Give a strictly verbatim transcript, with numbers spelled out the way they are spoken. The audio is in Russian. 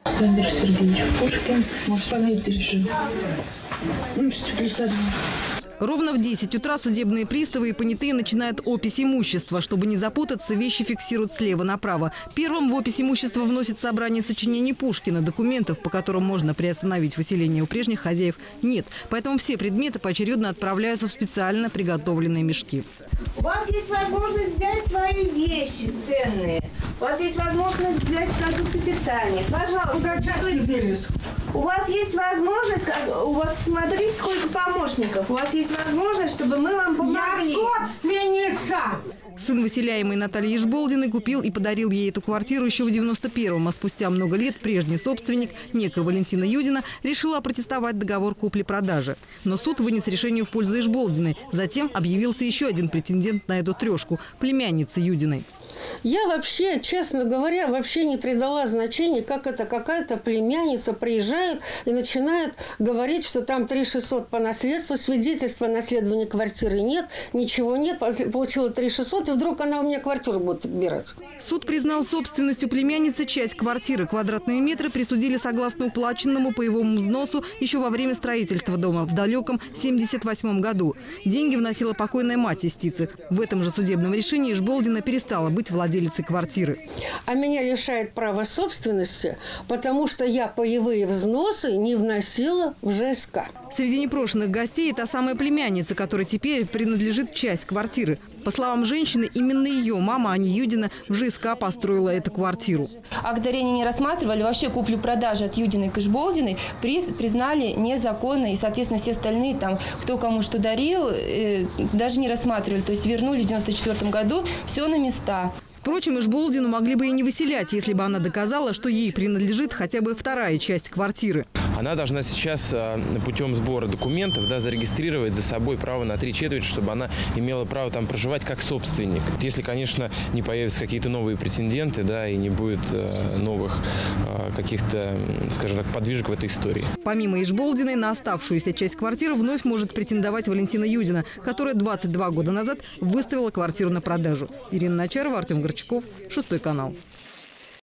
Александр Сергеевич Пушкин. Может, понравится же. Ну, плюс один. Ровно в десять утра судебные приставы и понятые начинают опись имущества. Чтобы не запутаться, вещи фиксируют слева направо. Первым в опись имущества вносит собрание сочинений Пушкина. Документов, по которым можно приостановить выселение у прежних хозяев, нет. Поэтому все предметы поочередно отправляются в специально приготовленные мешки. У вас есть возможность взять свои вещи ценные. У вас есть возможность взять продукты питания. Пожалуйста. У вас есть возможность, у вас посмотрите, сколько помощников. У вас есть возможность, чтобы мы вам помогли. Я собственница! Сын выселяемой Натальи Ишболдиной купил и подарил ей эту квартиру еще в девяносто первом, а спустя много лет прежний собственник, некая Валентина Юдина, решила опротестовать договор купли-продажи. Но суд вынес решение в пользу Ишболдиной. Затем объявился еще один претендент на эту трешку – племянница Юдиной. Я вообще, честно говоря, вообще не придала значения, как это какая-то племянница приезжает и начинает говорить, что там три тысячи шестьсот по наследству, свидетельства о наследовании квартиры нет, ничего нет, получила три тысячи шестьсот, и вдруг она у меня квартиру будет отбирать. Суд признал собственностью племянницы часть квартиры. Квадратные метры присудили согласно уплаченному по его взносу еще во время строительства дома в далеком семьдесят восьмом году. Деньги вносила покойная мать истицы. В этом же судебном решении Ишболдина перестала быть владелицей квартиры. А меня лишает права собственности, потому что я паевые взносы не вносила в ЖСК. Среди непрошенных гостей та самая племянница, которой теперь принадлежит часть квартиры. По словам женщины, именно ее мама, а не Юдина, в ЖСК построила эту квартиру. Акт дарения не рассматривали. Вообще куплю-продажу от Юдиной к Ишболдиной приз признали незаконно. И, соответственно, все остальные, там, кто кому что дарил, э, даже не рассматривали. То есть вернули в девяносто четвёртом году все на места. Впрочем, Ишболдину могли бы и не выселять, если бы она доказала, что ей принадлежит хотя бы вторая часть квартиры. Она должна сейчас путем сбора документов, да, зарегистрировать за собой право на три четверти, чтобы она имела право там проживать как собственник. Если, конечно, не появятся какие-то новые претенденты, да, и не будет новых каких-то, скажем так, подвижек в этой истории. Помимо Ишболдиной, на оставшуюся часть квартиры вновь может претендовать Валентина Юдина, которая двадцать два года назад выставила квартиру на продажу. Ирина Начарова, Артем Горчаков, Шестой канал.